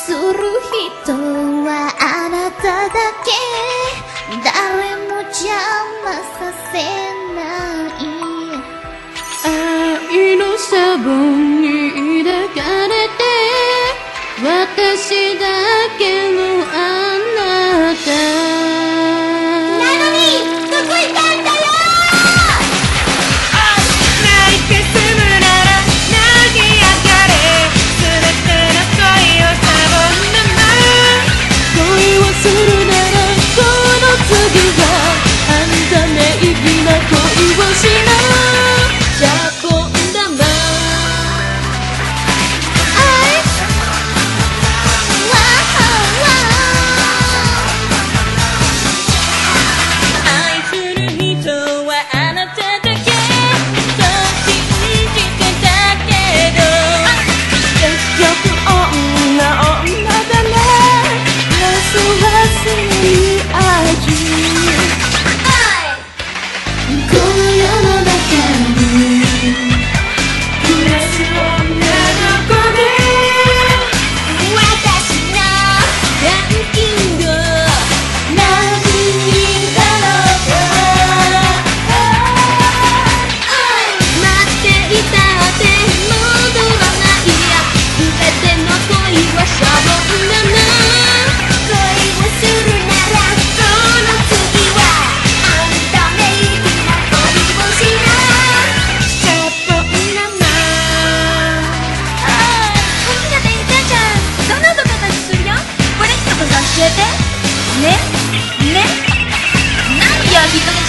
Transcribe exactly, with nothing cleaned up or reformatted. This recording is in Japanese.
する人はあなただけ、誰も邪魔させない。愛のサボンに抱かれて、私だけのあなた。なのにどこ行ったんだよ。泣いて済むなら泣き上がれ、全ての恋をサボンだま。恋をするならこの次はあんた名義な恋をしな。シャボン玉愛する人はあなただけ、そう信じてたけど結局女女だね。ラスはすい味。この世の中に暮らす女の子で、私のランキング何人だろうか。待っていたって戻らないや、全ての恋はシャボン玉。恋をするならその次はあんた名義な恋をしな。シャボン玉。あー、好きな電車ちゃん、どんなことたちするよ。これ一言教えてねね。何よ一言